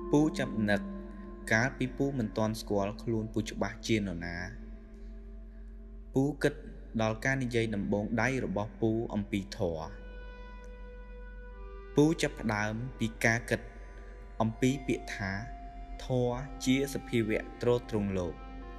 Pú chậm nực cá pi pú mình toàn squall luôn pú chụp bạc chiên ở ná pú kịch đào ca đi dây nằm bông đáy rồi bỏ pú ông pi thỏ pú chập đám pi ca kịch ông pi bịa thá thỏ chia sập hi vẹn trô trùng lộ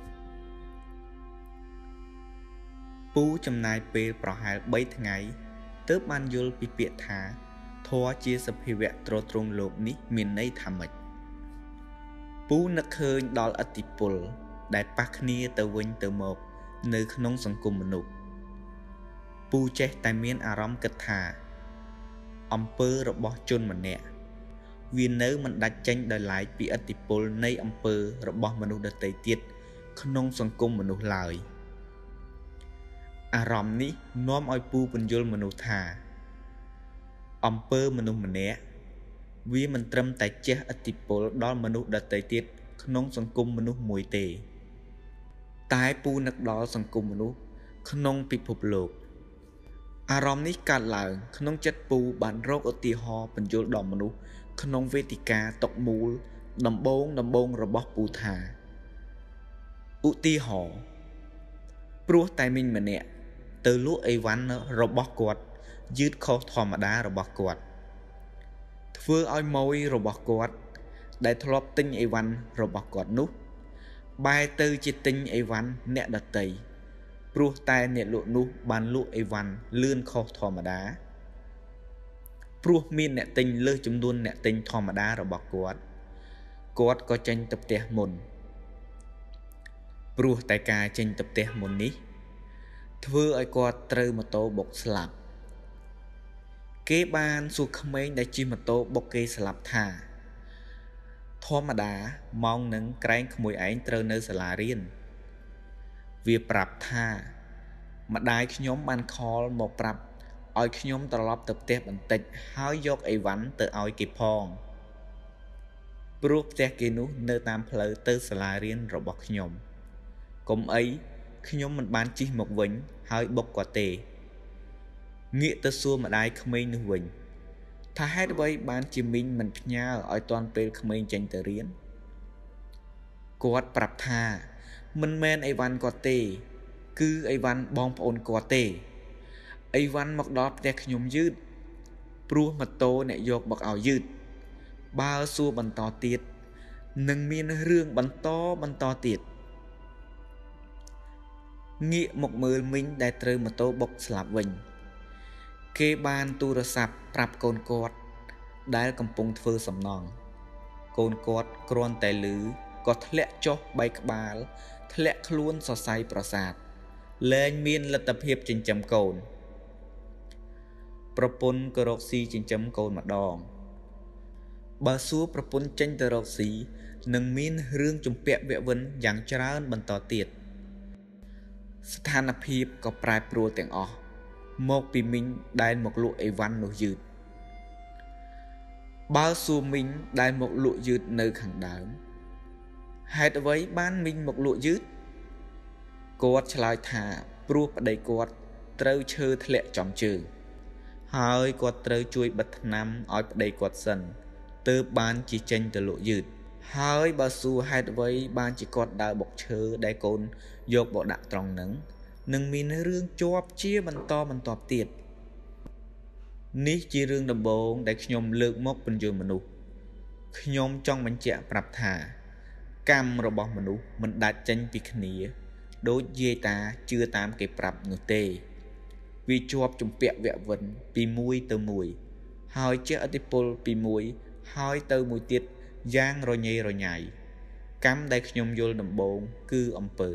pú chậm nai pê bảo hai bấy ngày tớ ban vô pi bịa thá thỏ chia sập hi vẹn trô trùng lộ ní miền ấy thầm mịch pú nực hơi đào ở tỉ pol đại bác nia tờ vinh tờ một nơi nông sông cùng một nụ pú chết tại miền Aram kịch thả ông pơ rồi bỏ chôn mình nè vì nếu mình đặt tranh đời lại bị ở tỉ pol nay ông pơ rồi bỏ mình được tây tiết nông sông cùng một nụ lời Aram ní nóm oi pú bên vô mình nụ thả ông pơ mình nè vì mình trâm tại chết ở tỉ pol đó mình nụ đặt tây tiết nông sông cùng mình nụ mùi tề tại pú nực đó sông cùng mình nụ nông bị phục lục Aram ní cả làng nông chất pú bản rốt ở tì ho bên vô đòn mình nụ nông vê tì ca tộc mù đầm bông rồi bóc pú thả ụ tì ho pru tại mình nè từ lúc ấy ván rồi bóc quạt dứt khó thò mà đá rồi bóc quạt vừa oi môi rồi bóc quạt đại thọp tinh ấy văn rồi bóc quạt nút bài tư chỉ tinh ấy văn nè đặt tây pru tai nè lụa nút bàn lụa ấy văn lươn khó thò mà đá pru min nè tinh lơ chấm đuôn nè tinh thò mà đá rồi bóc quạt có tranh tập tè mồn pru tại ca tranh tập tè mồn ní vừa ai quạt trừ một tô bọc slap kế ban su khmeng đại chi một tô bọc kê slap thả thò mà đá mong nâng cái mùi ảnh trừ nơi sả riêng việc prap tha mà đại nhóm ban call một prap oi nhóm tờ lọp tập tép bản tịch háo dốc ấy vắn từ oi kịp phong bруh tè kê nú nơi tam phở từ sả riêng rồi bọc nhóm cũng ấy nhóm mình ban chi một vĩnh hơi bốc quả tề nghĩa tơ xua mà đại khmeng nú vĩnh tha hết vậy ban chi mình nhá ở toàn pe khmeng tranh tờ riêng quạt prap tha mình men ai văn quạt tề cứ ai văn bong ôn quạt tề ai văn mặc đọt tè nhóm dứt pru mặt tô nè dọc bọc ảo dứt bao xua bắn to tiệt nâng miên rương bắn to tiệt nghĩa một mười minh đại trừ một tô bọc slap vinh kê ban tu rơ sạp prap côn quạt đại cầm pung phơ sầm nòng côn quạt kron tài lứ có thẹn cho bay bà thẹn luôn so say prasad lên miên là tập hiệp trên chấm cồn propon keroxy trên chấm cồn mặt đòn bà xua propon tranh keroxy nâng miên rương chùm pẹ vẹ vấn dạng trán bần tỏ tiệt Sthana hiệp có prai pro tiếng ọ một bị mình đại một lụa ấy văn nổi dứt bao xua mình đại một lụa dứt nơi khẳng đáng hãy với ban mình một lụa dứt quạt lại thả pru đầy quạt trâu chơi thẹn chọn trường hơi quạt trâu chui bật nằm ở đầy quạt sần từ ban chỉ tranh từ lụa dứt hơi bao xua hãy với ban chỉ quạt đào bọc chơi đại côn dọc bộ đạn tròn nắng nâng mình rương chóp chia bắn to tiệt ní chi rương đầm bồn đại nhom lượng mốc bên dưới manu nhom trong bánh chè prap thả cam rồi bỏ manu mình đặt tranh picnia đối dê ta chưa tam cái prap người tê vì chóp trong bẹ vẹ vần pi muôi từ mùi hơi chiếc atipol pi muôi hơi từ mùi tiệt giang rồi nhảy cam đại nhom vô đầm bồn cứ ông pờ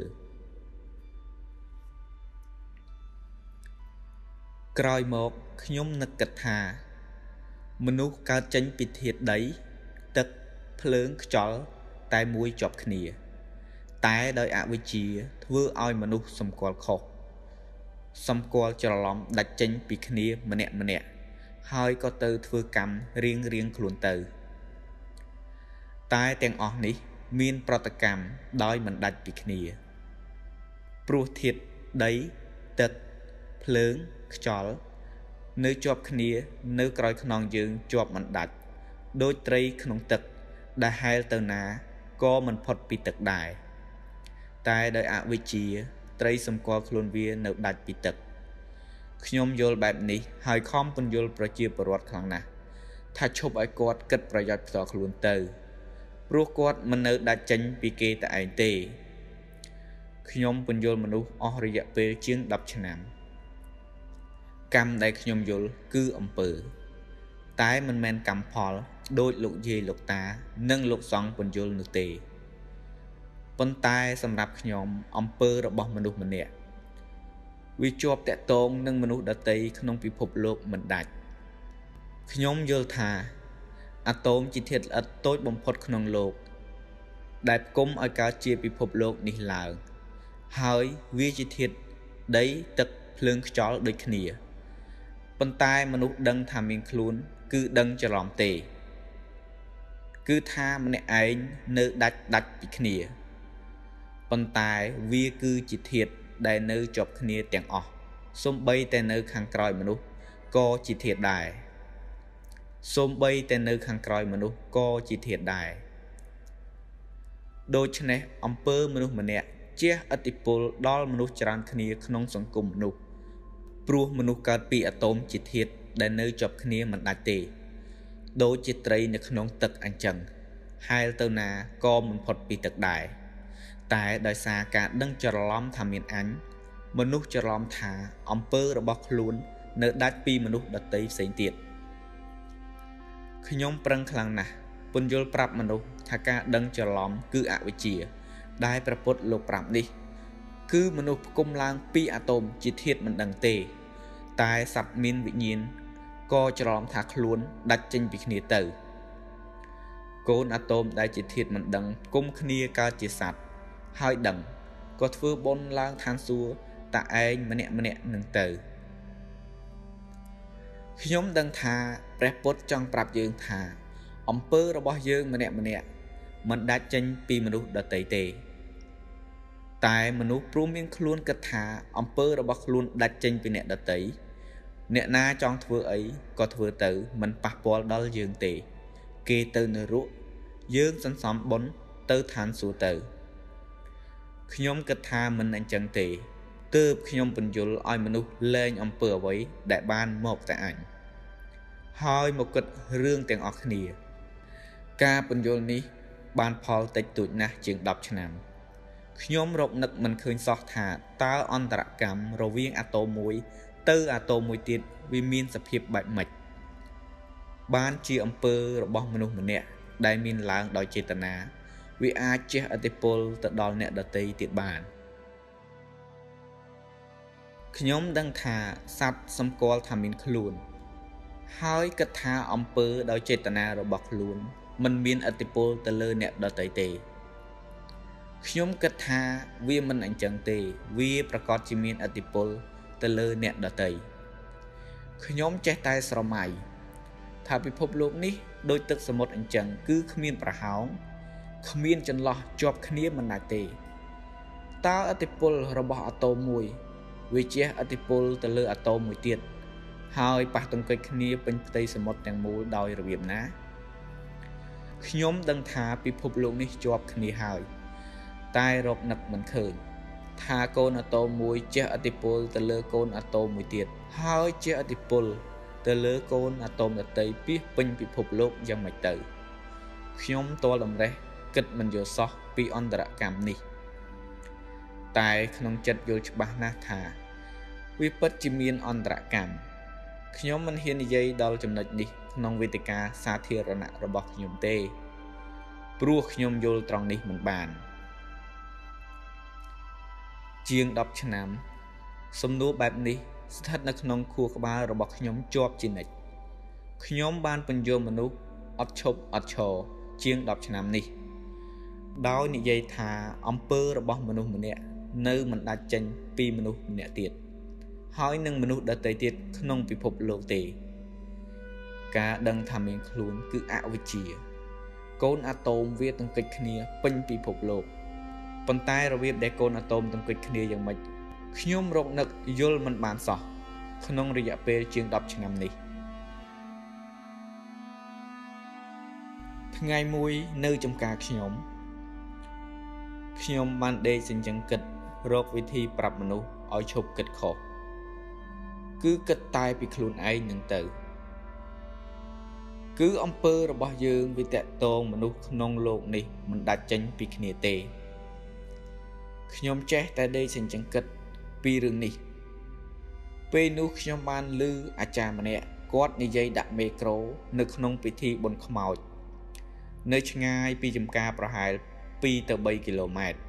còi một nhóm nực kịch thà mình nuốt cao tranh bị thiệt đấy tật phớn chó tai mũi chọc khnia tai đời ạ với chia vừa oi mình nuốt xâm qual khổ xâm qual cho lắm đặt tranh bị khnia mà nè hơi có từ vừa cầm riêng luôn từ tai tiếng ọc ní miên protocam đói mình đặt bị khnia pru thiệt đấy tật phớn chó nơi chọp khnia nơi còi khnon dương chọp mình đặt đôi trai khnon tật ដែលហែលទៅណាក៏មិនផុតពីទឹកដែរតែដោយអវិជ្ជាត្រីសម្គាល់ខ្លួនវានៅដាច់ពីទឹកខ្ញុំយល់បែបនេះហើយខំពន្យល់ប្រជាពលរដ្ឋខ្លាំងណាស់ថាឈប់ឲ្យគាត់គិតប្រយោជន៍ផ្ទាល់ខ្លួនទៅព្រោះគាត់មិននៅដាច់ចេញពីគេតែឯងទេខ្ញុំពន្យល់មនុស្សអស់រយៈពេលជាង10ឆ្នាំកម្មដែលខ្ញុំយល់គឺអំពើតែមិនមែនកម្មផលដោយលោកយាយលោកតានិងលោកសង្ឃពន្យល់នោះទេប៉ុន្តែសម្រាប់ខ្ញុំអំពើរបស់មនុស្សម្នាក់វាជាប់តាក់ទងនឹងមនុស្សដទៃក្នុងពិភពលោកមិនដាច់ខ្ញុំយល់ថាអាតូមជាធាតុល្អិតតូចបំផុតក្នុងលោកដែលផ្គុំឲ្យកើតជាពិភពលោកនេះឡើងហើយវាជាធាតុដីទឹកភ្លើងខ្យល់ដូចគ្នាប៉ុន្តែមនុស្សដឹងថាមានខ្លួនគឺដឹងច្រឡំទេគឺថាម្នាក់ឯងនៅដាច់ពីគ្នាប៉ុន្តែវាគឺជាធាតុដែលនៅជាប់គ្នាទាំងអស់សូម្បីតែនៅខាងក្រោយមនុស្សក៏ជាធាតុដែរសូម្បីតែនៅខាងក្រោយមនុស្សក៏ជាធាតុដែរដូច្នេះអំពើមនុស្សម្នាក់ជះឥទ្ធិពលដល់មនុស្សច្រើនគ្នាក្នុងសង្គមមនុស្សព្រោះមនុស្សកើតពីអាតូមជាធាតុដែលនៅជាប់គ្នាមិនដាច់ទេដូចជាត្រីនៅក្នុងទឹកអញ្ចឹងហែលទៅណាក៏មិនផុតពីទឹកដែរតែដោយសារការដឹងច្រឡំថាមានអញមនុស្សច្រឡំថាអំពើរបស់ខ្លួននៅដាច់ពីមនុស្សដទៃផ្សេងទៀតខ្ញុំប្រឹងខ្លាំងណាស់ពន្យល់ប្រាប់មនុស្សថាការដឹងច្រឡំគឺអវិជ្ជាដែលព្រះពុទ្ធលោកប្រាប់នេះគឺមនុស្សផ្គុំឡើងពីអាតូមជាធាតុមិនដឹងទេតែសត្វមានវិញ្ញាណក៏ច្រឡំថាខ្លួនដាច់ចេញពីគ្នាទៅកូនអាតូមដែលជាធាតុមិនដឹងផ្គុំគ្នាកើតជាសត្វហើយដឹងក៏ធ្វើបុណ្យឡើងឋានសួគ៌តែឯងម្នាក់នឹងទៅខ្ញុំដឹងថាព្រះពុទ្ធចង់ប្រាប់យើងថាអំពើរបស់យើងម្នាក់មិនដាច់ចេញពីមនុស្សដទៃទេតែមនុស្សព្រមមានខ្លួនគិតថាអំពើរបស់ខ្លួនដាច់ចេញពីអ្នកដទៃអ្នកណាចង់ធ្វើអីក៏ធ្វើទៅមិនប៉ះពាល់ដល់យើងទេគេទៅនរកយើងសន្សំបុណ្យទៅឋានសួគ៌ទៅខ្ញុំគិតថាមិនអញ្ចឹងទេទើបខ្ញុំពន្យល់ឲ្យមនុស្សលែងអំពើអ្វីដែលបានមកតែអញហើយមកគិតរឿងទាំងអស់គ្នាការពន្យល់នេះបានផលតិចតួចណាស់ជាង10ឆ្នាំខ្ញុំរកនឹកមិនឃើញសោះថាតើអន្តរកម្មរវាងអាតូមមួយទៅអាតូមមួយទៀតវាមានសភាពបែបម៉េចបានជាអំពើរបស់មនុស្សម្នាក់ដែលមានឡើងដោយចេតនាវាអាចជះឥទ្ធិពលទៅដល់អ្នកដទៃទៀតបានខ្ញុំដឹងថាសត្វសម្គាល់ថាមានខ្លួនហើយគិតថាអំពើដោយចេតនារបស់ខ្លួនមិនមានឥទ្ធិពលទៅលើអ្នកដទៃទេខ្ញុំគិតថាវាមិនអញ្ចឹងទេវាប្រកាសជាមានឥទ្ធិពលទៅលើអ្នកដទៃខ្ញុំចេះតែស្រមៃថាពិភពលោកនេះដូចទឹកសមុទ្រអញ្ចឹងគឺគ្មានប្រហោងគ្មានចន្លោះជាប់គ្នាមិនដាច់ទេតើឥទ្ធិពលរបស់អាតូមមួយវាជះឥទ្ធិពលទៅលើអាតូមមួយទៀតហើយប៉ះទង្គិចគ្នាពេញផ្ទៃសមុទ្រទាំងមូលដោយរបៀបណាខ្ញុំដឹងថាពិភពលោកនេះជាប់គ្នាហើយតែរកនឹកមិនឃើញថាកូនអាតូមមួយជះឥទ្ធិពលទៅលើកូនអាតូមមួយទៀតហើយជះឥទ្ធិពលទៅលើកូនអាតូមដទៃពីពេញពិភពលោកយ៉ាងម៉េចទៅខ្ញុំទាល់តម្រេះគិតមិនយល់សោះពីអន្តរកម្មនេះតែក្នុងចិត្តយល់ច្បាស់ណាស់ថាវាពិតជាមានអន្តរកម្មខ្ញុំមិនហ៊ាននិយាយដល់ចំណុចនេះក្នុងវេទិកាសាធារណៈរបស់ខ្ញុំទេព្រោះខ្ញុំយល់ត្រង់នេះមិនបានជាង10ឆ្នាំសំណួរបែបនេះស្ថិតនៅក្នុងខួរក្បាលរបស់ខ្ញុំជាប់ជានិច្ចខ្ញុំបានពន្យល់មនុស្សអត់ឈប់អត់ឈរជាង10ឆ្នាំនេះដោយនិយាយថាអំពើរបស់មនុស្សម្នាក់នៅមិនដាច់ចេញពីមនុស្សម្នាក់ទៀតហើយនឹងមនុស្សដទៃទៀតក្នុងពិភពលោកទេការដឹងថាមានខ្លួនគឺអវិជ្ជាកូនអាតូមវាទង្គិចគ្នាពេញពិភពលោកប៉ុន្តែរបៀបដែលកូនអាតូមទង្គិចគ្នាយ៉ាងម៉េចខ្ញុំរកនឹកយល់មិនបានសោះក្នុងរយៈពេលជាង10ឆ្នាំនេះថ្ងៃមួយនៅចំការខ្ញុំបានដេកសញ្ជឹងគិតរកវិធីប្រាប់មនុស្សឲ្យឈប់គិតខុសគឺគិតតែពីខ្លួនឯងនឹងទៅគឺអំពើរបស់យើងវាតាក់ទងមនុស្សក្នុងโลกនេះមិនដាច់ចេញពីគ្នាទេខ្ញុំចេះតែដេកសញ្ជឹងគិតពីរឿងនេះពេលនោះខ្ញុំបានឮអាចារ្យម្នាក់គាត់និយាយដាក់មេក្រូនៅក្នុងពិធីបុណ្យខ្មោចនៅឆ្ងាយពីចំការប្រហែល2 ទៅ 3 គីឡូម៉ែត្រ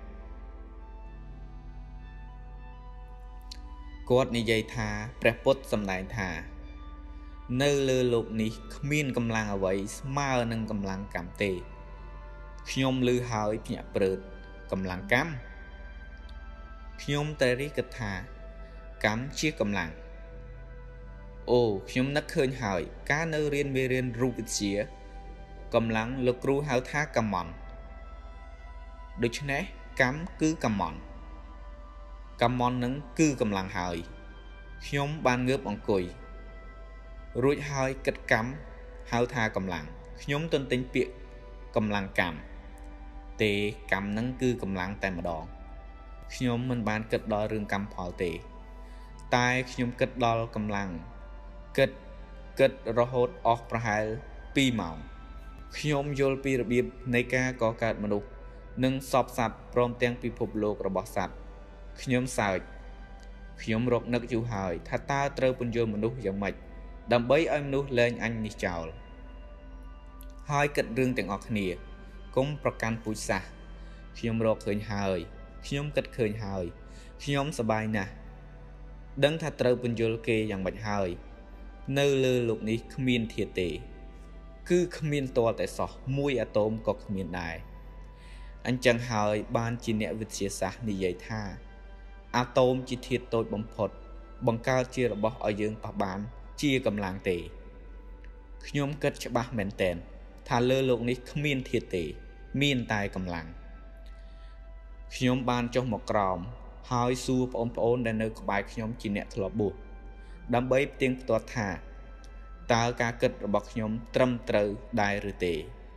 គាត់និយាយថាព្រះពុទ្ធសម្ដែងថានៅលើโลกនេះគ្មានកម្លាំងអ្វីស្មើនឹងកម្លាំងកម្មទេខ្ញុំឮហើយភ្ញាក់ព្រឺតកម្លាំងកម្មខ្ញុំតែរីគិតថាកម្មជាកម្លាំងអូខ្ញុំនឹកឃើញហើយកាលនៅរៀនមេរៀនរូបវិទ្យាកម្លាំងលោកគ្រូហៅថាកម្មន្តដូច្នេះកម្មគឺកម្មន្តនឹងគឺកម្លាំងហើយខ្ញុំបានងើបអង្គុយរួចហើយគិតកម្មហៅថាកម្លាំងខ្ញុំទន្ទិញពាក្យកម្លាំងកម្មទេកម្មនឹងគឺកម្លាំងតែម្ដងខ្ញុំមិនបានគិតដល់រឿងកម្មផលទេតែខ្ញុំគិតដល់កម្លាំងគិតរហូតអស់ប្រហែល2 ម៉ោងខ្ញុំយល់ពីរបៀបនៃការកកើតមនុស្សនិងសពសត្វព្រមទាំងពិភពលោករបស់សត្វខ្ញុំសើចខ្ញុំរកនឹកយូរហើយថាតើត្រូវពន្យល់មនុស្សយ៉ាងម៉េចដើម្បីឲ្យមនុស្សលែងអញនេះចោលហើយគិតរឿងទាំងអស់គ្នាកុំប្រកាន់ពូជសាសន៍ខ្ញុំរកឃើញហើយខ្ញុំគិតឃើញហើយខ្ញុំសប្បាយណាស់ដឹងថាត្រូវពន្យល់គេយ៉ាងម៉េចហើយនៅលើโลกនេះគ្មានធាតុទេគឺគ្មានតលតែសោះមួយអាតូមក៏គ្មានដែរអញ្ចឹងហើយបានជាអ្នកវិទ្យាសាស្ត្រនិយាយថាអាតូមជាធាតុតូចបំផុតបង្កើតជារបស់ឲ្យយើងប៉ះបានជាកម្លាំងទេខ្ញុំគិតច្បាស់មែនទែនថាលើโลกនេះគ្មានធាតុទេមានតែកម្លាំងខ្ញុំបានចុះមកក្រោមហើយសួរបងប្អូនដែលនៅក្បែរខ្ញុំជាអ្នកធ្លាប់បួសដើម្បីផ្ទៀងផ្ទាត់ថាតើការគិតរបស់ខ្ញុំត្រឹមត្រូវដែរឬទេ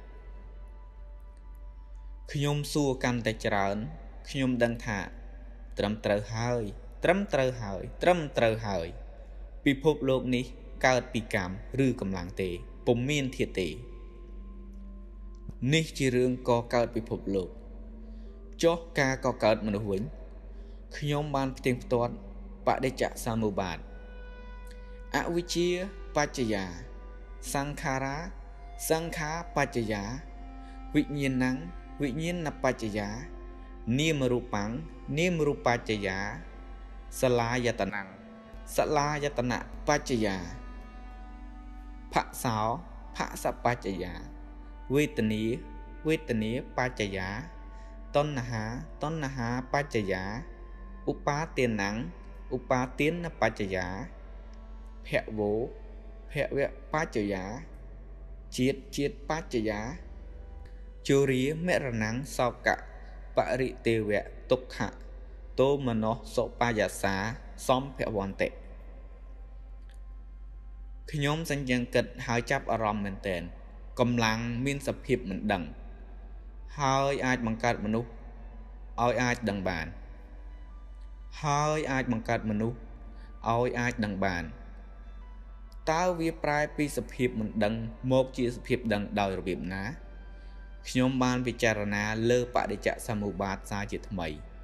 ខ្ញុំសួរកាន់តែច្រើនខ្ញុំដឹងថាត្រឹមត្រូវហើយពិភពលោកនេះកើតពីកម្មឬកម្លាំងទេពុំមានធាតុទេនេះជារឿងកកើតពិភពលោកចុះការកកើតមនុស្សវិញខ្ញុំបានផ្ទៀងផ្ទាត់បដិច្ចសមុប្បាតអវិជ្ជាបច្ចយាសង្ខារាសង្ខារបច្ចយាវិញ្ញាណังវិញ្ញាណបច្ចយានាមរូបាំងនាមរូបច្ចយាសលាយតនំសលាយតនៈបច្ចយាភសោភសបច្ចយាវេទនាបច្ចយាតណ្ហាបច្ចយាឧបាទានំឧបាទានបច្ចយាភវៈបច្ចយាជាតិបច្ចយាជរាមរណំសោកៈបរិទេវៈទុក្ខៈតោមនោសុបយាសាសំភវន្តិខ្ញុំសញ្ញគិតហើយចាប់អារម្មណ៍មែនទែនកម្លាំងមានសភាពមិនដឹងហើយអាចបង្កើតមនុស្សឲ្យអាចដឹងបានតើវាប្រែពីសភាពមិនដឹងមកជាសភាពដឹងដោយរបៀបណាខ្ញុំបានពិចារណាលើបដិច្ចសមុប្បាតសារជាថ្មី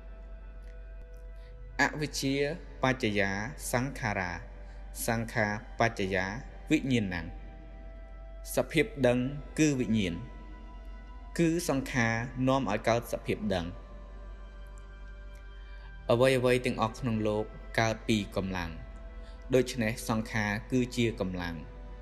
អវិជ្ជាបច្ចយាសង្ខារាសង្ខារបច្ចយាវិញ្ញាណังសភាពដឹងគឺវិញ្ញាណគឺសង្ខារនាំឲ្យកើតសភាពដឹងអ្វីទាំងអស់ក្នុងโลกកើតពីកម្លាំងដូច្នេះសង្ខារគឺជាកម្លាំង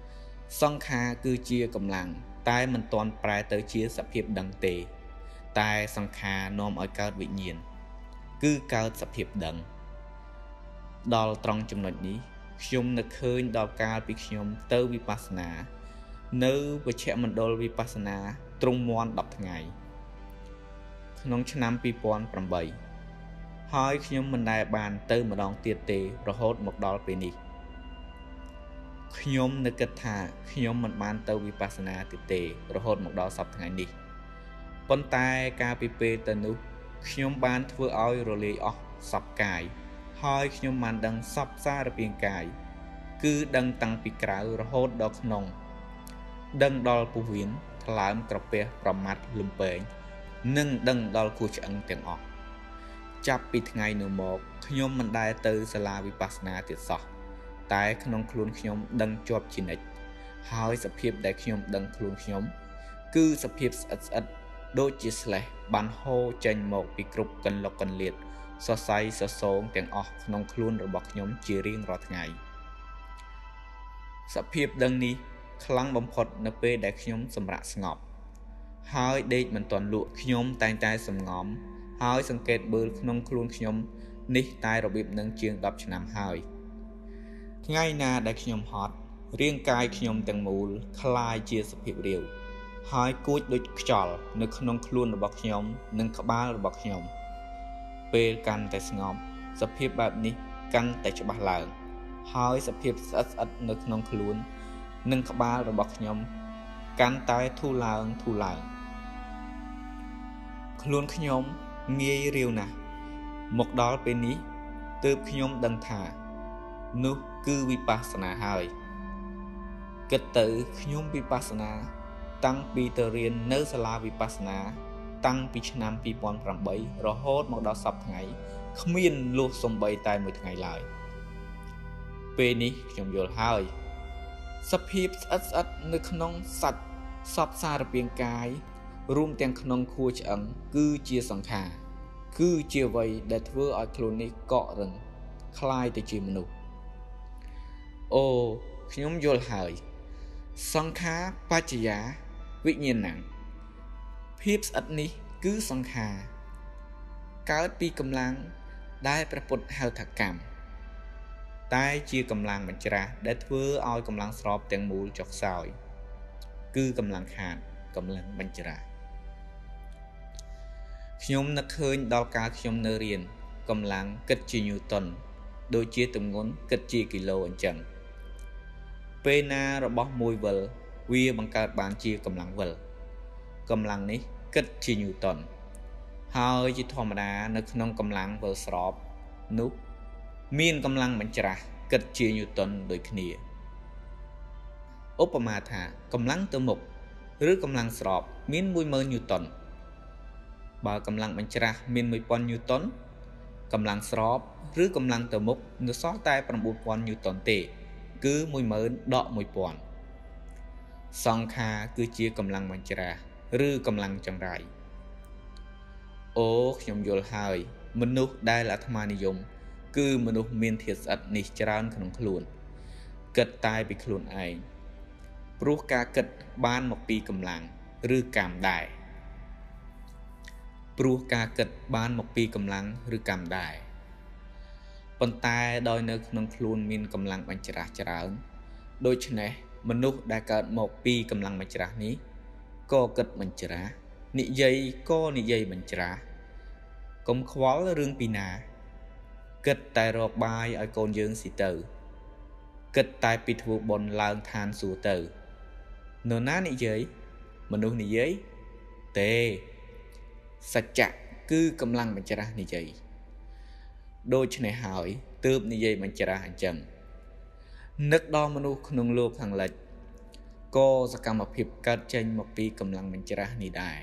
តែមិនទាន់ប្រែទៅជាសភាពដឹងទេតែសង្ខារនាំឲ្យកើតវិញ្ញាណគឺកើតសភាពដឹងដល់ត្រង់ចំណុចនេះខ្ញុំនឹកឃើញដល់កាលពីខ្ញុំទៅវិបស្សនានៅវជ្ជមណ្ឌលវិបស្សនាទ្រង់មាន់10ថ្ងៃក្នុងឆ្នាំ2008ហើយខ្ញុំមិនដែលបានទៅម្ដងទៀតទេរហូតមកដល់ពេលនេះខ្ញុំនឹកគិតថាខ្ញុំមិនបានទៅវិបស្សនាទេរហូតមកដល់សប្តាហ៍ថ្ងៃនេះប៉ុន្តែការពីពេលទៅនោះខ្ញុំបានធ្វើឲ្យរលាយអស់សពកាយហើយខ្ញុំបានដឹងសពសារពាង្គកាយគឺដឹងតាំងពីក្រៅរហូតដល់ក្នុងដឹងដល់ពោះវៀនថ្លើមក្រពះប្រមាត់លំពេងនិងដឹងដល់ខួរឆ្អឹងទាំងអស់ចាប់ពីថ្ងៃនោះមកខ្ញុំមិនដែលទៅសាលាវិបស្សនាទៀតសោះតែក្នុងខ្លួនខ្ញុំដឹងជាប់ជានិច្ចហើយសភាពដែលខ្ញុំដឹងខ្លួនខ្ញុំគឺសភាពស្អិតស្អិតដូចជាស្លេះបានហូរចេញមកពីគ្រប់កន្លុកកន្លៀតសរសៃសសងទាំងអស់ក្នុងខ្លួនរបស់ខ្ញុំជារៀងរាល់ថ្ងៃសភាពដឹងនេះខ្លាំងបំផុតនៅពេលដែលខ្ញុំសម្រាកស្ងប់ហើយដេកមិនទាន់លក់ខ្ញុំតែងតែសំងំហើយសង្កេតមើលក្នុងខ្លួនខ្ញុំនេះតែរបៀបនឹងជាង10ឆ្នាំហើយថ្ងៃណាដែលខ្ញុំហត់រាងកាយខ្ញុំទាំងមូលคล้ายជាសភាពរាវហើយគួចដូចខ្យល់នៅក្នុងខ្លួនរបស់ខ្ញុំនិងក្បាលរបស់ខ្ញុំពេលកាន់តែស្ងប់សភាពបែបនេះកាន់តែច្បាស់ឡើងហើយសភាពស្អិតស្អិតនៅក្នុងខ្លួននិងក្បាលរបស់ខ្ញុំកាន់តែធូរឡើងខ្លួនខ្ញុំងាយរាវណាស់មកដល់ពេលនេះទើបខ្ញុំដឹងថានោះគឺវិបស្សនាហើយគិតទៅខ្ញុំវិបស្សនាតាំងពីទៅរៀននៅសាលាវិបស្សនាតាំងពីឆ្នាំ2008រហូតមកដល់សប្តាហ៍ថ្ងៃគ្មានលុះសំបីតែមួយថ្ងៃឡើយពេលនេះខ្ញុំយល់ហើយសភាពស្អិតស្អិតនៅក្នុងសាច់សពសារពាង្គកាយរួមទាំងក្នុងខួរឆ្អឹងគឺជាសង្ខារគឺជាអ្វីដែលធ្វើឲ្យខ្លួននេះកករឹងคล้ายទៅជាមនុស្សអូខ្ញុំយល់ហើយសង្ខារបច្ចយាវិញ្ញាណังភាពស្អិតនេះគឺសង្ខារកើតពីកម្លាំងដែលព្រះពុទ្ធហៅថាកម្មតែជាកម្លាំងបញ្ច្រាស់ដែលធ្វើឲ្យកម្លាំងស្របទាំងមូលចុះខ្សោយគឺកម្លាំងខាតកម្លាំងបញ្ច្រាស់ខ្ញុំនឹកឃើញដល់កាលខ្ញុំនៅរៀនកម្លាំងគិតជាញូតុនដូចជាទម្ងន់គិតជាគីឡូអញ្ចឹងពេលណារបស់មួយវិលវាបង្កើតបានជាកម្លាំងវិលកម្លាំងនេះគិតជាញូតុនហើយជាធម្មតានៅក្នុងកម្លាំងវិលស្របនោះមានកម្លាំងបញ្ច្រាស់គិតជាញូតុនដូចគ្នាឧបមាថាកម្លាំងទៅមុខឬកម្លាំងស្របមាន 10000 ញូតុនបើកម្លាំងបញ្ច្រាស់មាន1000 ញូតុនកម្លាំងស្របឬកម្លាំងទៅមុខនៅសល់តែ9000 ញូតុនទេគឺ10000ដក1000សង្ខារគឺជាកម្លាំងបញ្ច្រាស់ឬកម្លាំងចង្រៃអូខ្ញុំយល់ហើយមនុស្សដែលអាត្មានិយមគឺមនុស្សមានធាតុស្អិតនេះច្រើនក្នុងខ្លួនគិតតែពីខ្លួនឯងព្រោះការគិតបានមកពីកម្លាំងឬកម្មដែរប៉ុន្តែដោយនៅក្នុងខ្លួនមានកម្លាំងបញ្ច្រាស់ច្រើនដូច្នេះមនុស្សដែលកើតមកពីកម្លាំងបញ្ច្រាស់នេះក៏គិតបញ្ច្រាស់និយាយក៏និយាយបញ្ច្រាស់កុំខ្វល់រឿងពីណាគិតតែរកបាយឲ្យកូនយើងស៊ីទៅគិតតែពីធ្វើបុណ្យឡើងឋានសួគ៌ទៅនរណានិយាយមនុស្សនិយាយទេសច្ចៈគឺកម្លាំងបញ្ច្រាស់និយាយដូច្នេះហើយទើបនិយាយបញ្ច្រាស់អញ្ចឹងនឹកដល់មនុស្សក្នុងលោកខាងលិចក៏សកម្មភាពកើតចេញមកពីកម្លាំងបញ្ច្រាស់នេះដែរ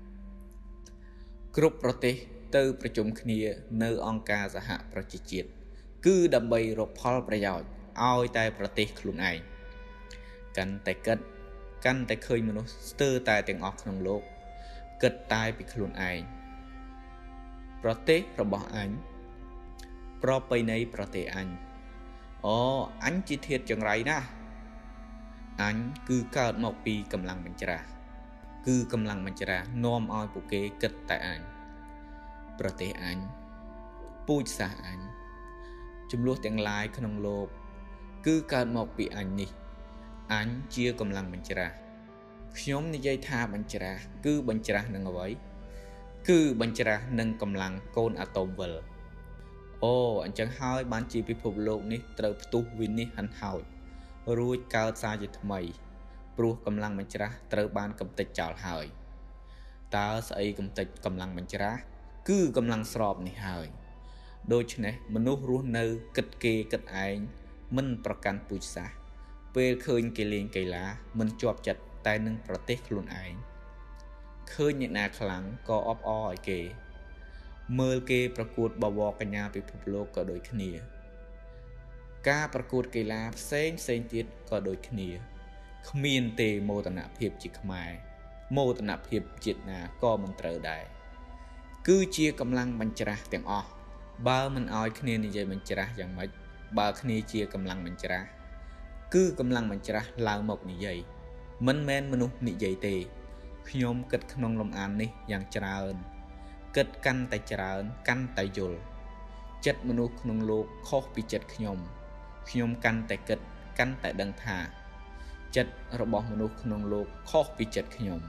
គ្រប់ប្រទេសទៅប្រជុំគ្នានៅអង្គការសហប្រជាជាតិគឺដើម្បីរកផលប្រយោជន៍ឲ្យតែប្រទេសខ្លួនឯងកាន់តែគិតកាន់តែឃើញមនុស្សស្ទើរតែទាំងអស់ក្នុងលោកគិតតែពីខ្លួនឯងប្រទេសរបស់អញប្រពៃណីប្រទេសអញអូអញជាធាតុចង្រៃណាស់អញគឺកើតមកពីកម្លាំងបញ្ច្រាស់គឺកម្លាំងបញ្ច្រាស់នាំឲ្យពួកគេគិតតែអញប្រទេសអញពូជសាសន៍អញចំនួនទាំងឡាយក្នុងលោកគឺកើតមកពីអញនេះអញជាកម្លាំងបញ្ច្រាស់ខ្ញុំនិយាយថាបញ្ច្រាស់គឺបញ្ច្រាស់នឹងអ្វីគឺបញ្ច្រាស់នឹងកម្លាំងកូនអាតូមវិលអូអញ្ចឹងហើយបានជាពិភពលោកនេះត្រូវផ្ទុះវិនិច្ឆ័យហិនហោចរួចកើតសារជាថ្មីព្រោះកម្លាំងបញ្ច្រាស់ត្រូវបានកំទេចចោលហើយតើស្អីកំទេចកម្លាំងបញ្ច្រាស់គឺកម្លាំងស្របនេះហើយដូច្នេះមនុស្សរស់នៅគិតគេគិតឯងមិនប្រកាន់ពូជសាសន៍ពេលឃើញគេលេងកីឡាមិនជាប់ចិត្តតែនឹងប្រទេសខ្លួនឯងឃើញអ្នកណាខ្លាំងក៏អបអរឲ្យគេមើលគេប្រកួតបវរកញ្ញាពិភពលោកក៏ដូចគ្នាការប្រកួតកីឡាផ្សេងទៀតក៏ដូចគ្នាគ្មានទេមោទនភាពជាខ្មែរមោទនភាពជាតិណាក៏មិនត្រូវដែរគឺជាកម្លាំងបញ្ច្រាស់ទាំងអស់បើមិនឲ្យគ្នានិយាយបញ្ច្រាស់យ៉ាងម៉េចបើគ្នាជាកម្លាំងបញ្ច្រាស់គឺកម្លាំងបញ្ច្រាស់ឡើងមកនិយាយមិនមែនមនុស្សនិយាយទេខ្ញុំគិតក្នុងលំអាននេះយ៉ាងច្រើនគិតកាន់តែច្រើនកាន់តែយល់ចិត្តមនុស្សក្នុងលោកខុសពីចិត្តខ្ញុំកាន់តែគិតកាន់តែដឹងថាចិត្តរបស់មនុស្សក្នុងលោកខុសពីចិត្តខ្ញុំ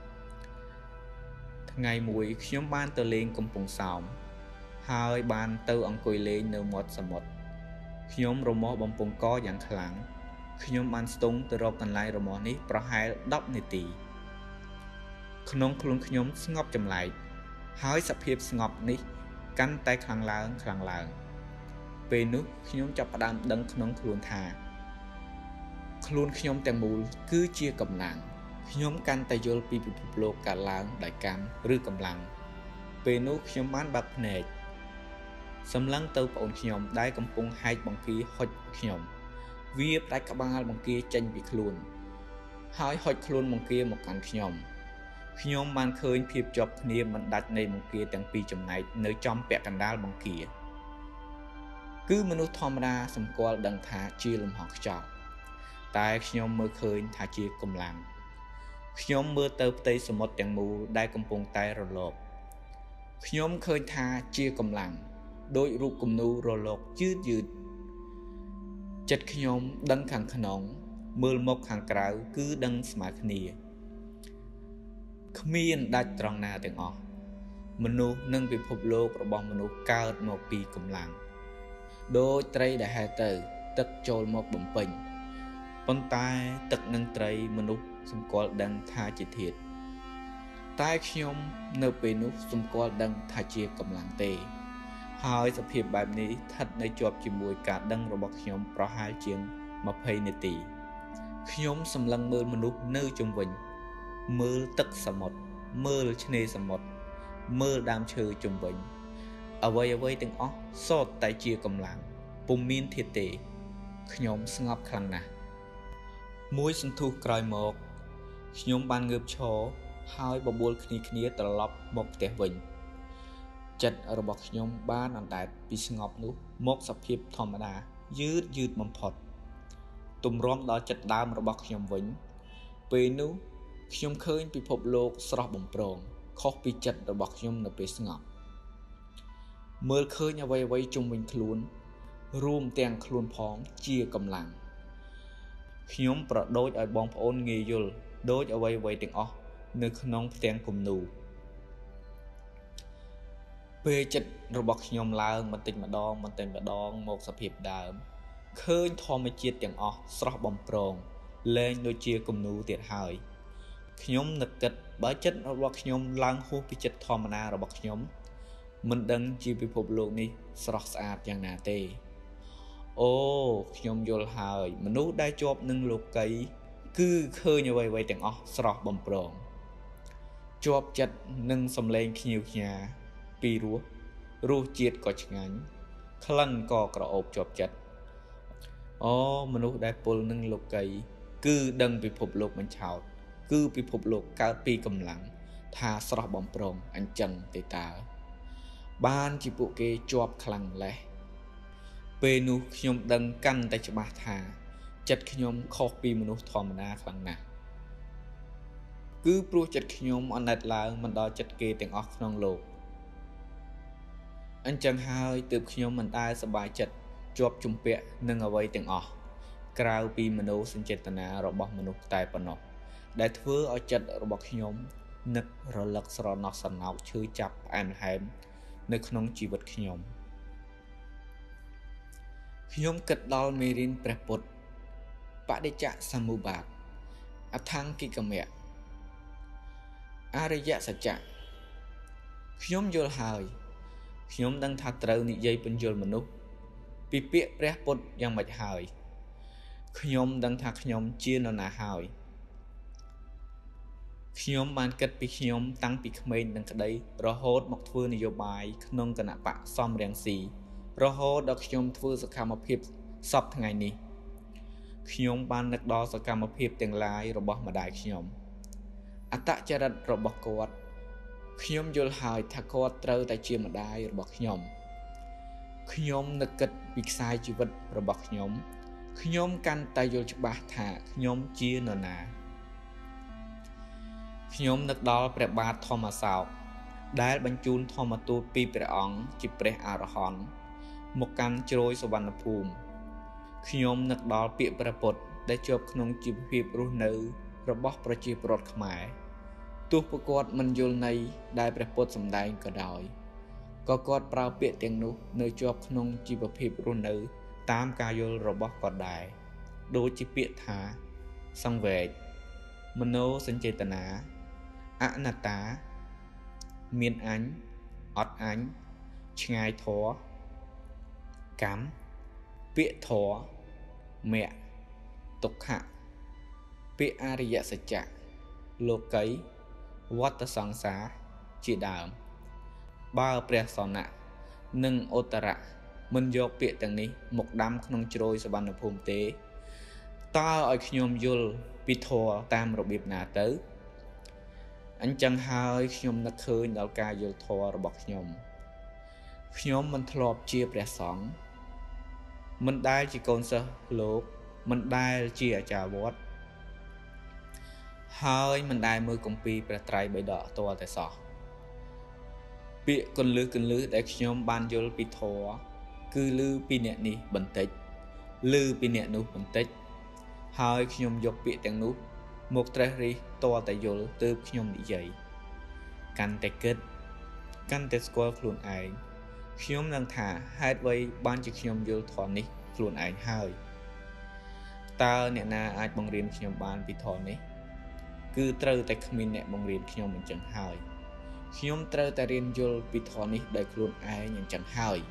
ថ្ងៃមួយខ្ញុំបានទៅលេងកំពង់សោមហើយបានទៅអង្គុយលេងនៅមាត់សមុទ្រខ្ញុំរមាស់បំពង់កយ៉ាងខ្លាំងខ្ញុំបានស្ទង់ទៅរកកន្លែងរមាស់នេះប្រហែល10នាទីក្នុងខ្លួនខ្ញុំស្ងប់ចម្លែកហើយសភាពស្ងប់នេះកាន់តែខ្លាំងឡើងពេលនោះខ្ញុំចាប់ផ្ដើមដឹងក្នុងខ្លួនថាខ្លួនខ្ញុំទាំងមូលគឺជាកម្លាំងខ្ញុំកាន់តែយល់ពីពិភពលោកកើតឡើងដោយកម្មឬកម្លាំងពេលនោះខ្ញុំបានបើកភ្នែកសម្លឹងទៅប្អូនខ្ញុំដែលកំពុងហែកបង្គាហុចខ្ញុំវាផ្ដាច់ក្បាលបង្គាចេញពីខ្លួនហើយហុចខ្លួនបង្គាមកកាន់ខ្ញុំបានឃើញភាពជាប់គ្នាមិនដាច់នៃបង្គាទាំងពីរចំណែកនៅចំពាក់កណ្ដាលបង្គាគឺមនុស្សធម្មតាសម្គាល់ដឹងថាជាលំហខ្យល់តែខ្ញុំមើលឃើញថាជាកម្លាំងខ្ញុំមើលទៅផ្ទៃសមុទ្រទាំងមូលដែលកំពុងតែរលកខ្ញុំឃើញថាជាកម្លាំងដោយរូបគំនូររលកយឺតចិត្តខ្ញុំដឹងខាងក្នុងមើលមកខាងក្រៅគឺដឹងស្មើគ្នាគ្មានដាច់ត្រង់ណាទាំងអស់មនុស្សនិងពិភពលោករបស់មនុស្សកើតមកពីកម្លាំងដូចត្រីដែលហែលទៅទឹកចូលមកបំពេញប៉ុន្តែទឹកនិងត្រីមនុស្សសម្គាល់ដឹងថាជាធាតុតែខ្ញុំនៅពេលនោះសម្គាល់ដឹងថាជាកម្លាំងទេហើយសភាពបែបនេះស្ថិតនៅជាប់ជាមួយការដឹងរបស់ខ្ញុំប្រហែលជាង20នាទីខ្ញុំសម្លឹងមើលមនុស្សនៅជុំវិញមើលទឹកសមុទ្រមើលឆ្នេរសមុទ្រមើលដើមឈើជុំវិញអ្វីទាំងអស់សុទ្ធតែជាកម្លាំងពុំមានធាតុទេខ្ញុំស្ងប់ខ្លាំងណាស់មួយសន្ទុះក្រោយមកខ្ញុំបានងើបឈរហើយបបួលគ្នាត្រឡប់មកផ្ទះវិញចិត្តរបស់ខ្ញុំបានអណ្ដែតពីស្ងប់នោះមកសភាពធម្មតាយឺតបំផុតទម្រាំដល់ចិត្តដើមរបស់ខ្ញុំវិញពេលនោះខ្ញុំឃើញពិភពលោកស្រស់បំព្រងខុសពីចិត្តរបស់ខ្ញុំនៅពេលស្ងប់មើលឃើញអ្វីជុំវិញខ្លួនរួមទាំងខ្លួនផងជាកម្លាំងខ្ញុំប្រដូចឲ្យបងប្អូនងាយយល់ដូចអ្វីទាំងអស់នៅក្នុងផ្ទាំងគំនូរពេលចិត្តរបស់ខ្ញុំឡើងបន្តិចម្ដងមកសភាពដើមឃើញធម្មជាតិទាំងអស់ស្រស់បំព្រងលែងដូចជាគំនូរទៀតហើយខ្ញុំនឹកគិតបើចិត្តរបស់ខ្ញុំឡើងហួសពីចិត្តធម្មតារបស់ខ្ញុំមិនដឹងជាពិភពលោកនេះស្រស់ស្អាតយ៉ាងណាទេអូខ្ញុំយល់ហើយមនុស្សដែលជាប់នឹងលោកីគឺឃើញអ្វីទាំងអស់ស្រស់បំព្រងជាប់ចិត្តនឹងសំឡេងភ្ញៀវខ្ញាពីរសជាតិក៏ឆ្ងាញ់ក្លិនក៏ក្រអូបជាប់ចិត្តអូមនុស្សដែលពុលនឹងលោកីគឺដឹងពិភពលោកមិនឆោតគឺពិភពលោកកើតពីកម្លាំងថាស្រស់បំព្រងអញ្ចឹងទេតើបានជាពួកគេជាប់ខ្លាំងម្លេះពេលនោះខ្ញុំដឹងកាន់តែច្បាស់ថាចិត្តខ្ញុំខុសពីមនុស្សធម្មតាខ្លាំងណាស់គឺព្រោះចិត្តខ្ញុំអណិតឡើងមិនដល់ចិត្តគេទាំងអស់ក្នុងលោកអញ្ចឹងហើយទើបខ្ញុំមិនដែលសប្បាយចិត្តជាប់ជំពាក់នឹងអ្វីទាំងអស់ក្រៅពីមនោសញ្ចេតនារបស់មនុស្សតែប៉ុណ្ណោះដែលធ្វើឲ្យចិត្តរបស់ខ្ញុំនឹករលឹកស្រណោះស្រណោកឈឺចាប់ផ្អែមល្ហែមនៅក្នុងជីវិតខ្ញុំគិតដល់មេរៀនព្រះពុទ្ធបដិច្ចសមុបាទអថង្គិកមៈអរិយសច្ចៈខ្ញុំយល់ហើយខ្ញុំដឹងថាត្រូវនិយាយពន្យល់មនុស្សពីពាក្យព្រះពុទ្ធយ៉ាងម៉េចហើយខ្ញុំដឹងថាខ្ញុំជានរណាហើយខ្ញុំបានគិតពីខ្ញុំតាំងពីក្មេងនឹងក្តីរហូតមកធ្វើនយោបាយក្នុងគណៈបកសំរងស៊ីរហូតដល់ខ្ញុំធ្វើសកម្មភាពសពថ្ងៃនេះខ្ញុំបាននឹកដល់សកម្មភាពទាំងឡាយរបស់ម្ដាយខ្ញុំអត្តចរិតរបស់គាត់ខ្ញុំយល់ហើយថាគាត់ត្រូវតែជាម្ដាយរបស់ខ្ញុំនឹកគិតពីខ្សែជីវិតរបស់ខ្ញុំកាន់តែយល់ច្បាស់ថាខ្ញុំជានរណាខ្ញុំនឹកដល់ព្រះបាទធម្មសោកដែលបញ្ជូនធម្មទូតពីព្រះអង្គជាព្រះអរហន្តមកកាន់ជ្រោយសុវណ្ណភូមិខ្ញុំនឹកដល់ពាក្យព្រះពុទ្ធដែលជាប់ក្នុងជីវភាពរស់នៅរបស់ប្រជាពលរដ្ឋខ្មែរទោះពួកគាត់មិនយល់ន័យដែលព្រះពុទ្ធសម្ដែងក៏ដោយក៏គាត់ប្រើពាក្យទាំងនោះនៅជាប់ក្នុងជីវភាពរស់នៅតាមការយល់របស់គាត់ដែរដូចជាពាក្យថាសង្វេគមនោសញ្ចេតនាអនត្តាមានអញអត់អញឆ្ងាយធម៌កម្មពាក្យធម៌មគ្គទុក្ខៈពាក្យអរិយសច្ចៈលោកីវត្តសង្សារជាដើមបើព្រះសនៈនិងឧត្តរៈមិនយកពាក្យទាំងនេះមកដាំក្នុងជ្រោយសវណ្ណភូមិទេតើឲ្យខ្ញុំយល់ពីធម៌តាមរបៀបណាទៅអញ្ចឹងហើយខ្ញុំនឹកឃើញដល់ការយល់ធម៌របស់ខ្ញុំមិនធ្លាប់ជាព្រះសង្ឃមិនដែលជាកូនសិស្សលោកមិនដែលជាអាចារ្យវត្តហើយមិនដែលមើលគម្ពីរព្រះត្រៃបិដកផ្ទាល់តែសោះពាក្យកន្លឹះដែលខ្ញុំបានយល់ពីធម៌គឺឮពីអ្នកនេះបន្តិចឮពីអ្នកនោះបន្តិចហើយខ្ញុំយកពាក្យទាំងនោះមកត្រេះរិះតតែយល់ទើបខ្ញុំនិយាយកាន់តែគិតកាន់តែស្គាល់ខ្លួនឯងខ្ញុំនឹងថាហេតុអ្វីបានជាខ្ញុំយល់ធម៌នេះខ្លួនឯងហើយតើអ្នកណាអាចបង្រៀនខ្ញុំបានពីធម៌នេះគឺត្រូវតែគ្មានអ្នកបង្រៀនខ្ញុំអញ្ចឹងហើយខ្ញុំត្រូវតែរៀនយល់ពីធម៌នេះដោយខ្លួនឯងអញ្ចឹងហើយ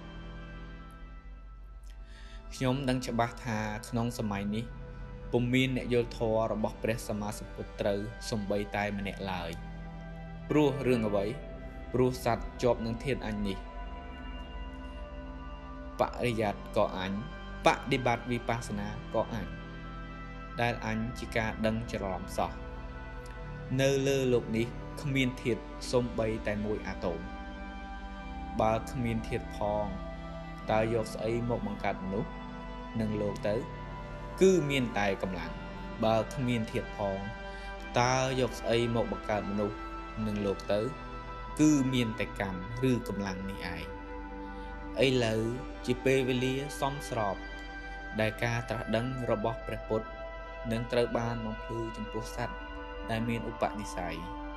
ខ្ញុំដឹងច្បាស់ថាក្នុងសម័យនេះពុំមានអ្នកយល់ធម៌របស់ព្រះសម្មាសម្ពុទ្ធត្រូវសំបីតែម្នាក់ឡើយព្រោះរឿងអ្វីព្រោះសត្វជាប់នឹងធាតុអញនេះបរិយ័តក៏អញបដិបត្តិវិបស្សនាក៏អញដែលអញជាការដឹងច្រឡំសោះនៅលើโลกនេះគ្មានធាតុសំបីតែមួយអាតូមបើគ្មានធាតុផងតើយកស្អីមកបង្កើតមនុស្សនឹងលោកទៅគឺមានតែកម្លាំងបើគ្មានធាតុផងតើយកស្អីមកបង្កើតមនុស្សនឹងលោកទៅគឺមានតែកម្មឬកម្លាំងនេះឯងឥឡូវជាពេលវេលាសមស្របដែលការត្រាស់ដឹងរបស់ព្រះពុទ្ធនឹងត្រូវបានបំភ្លឺចំពោះសត្វដែលមានឧបនិស្ស័យ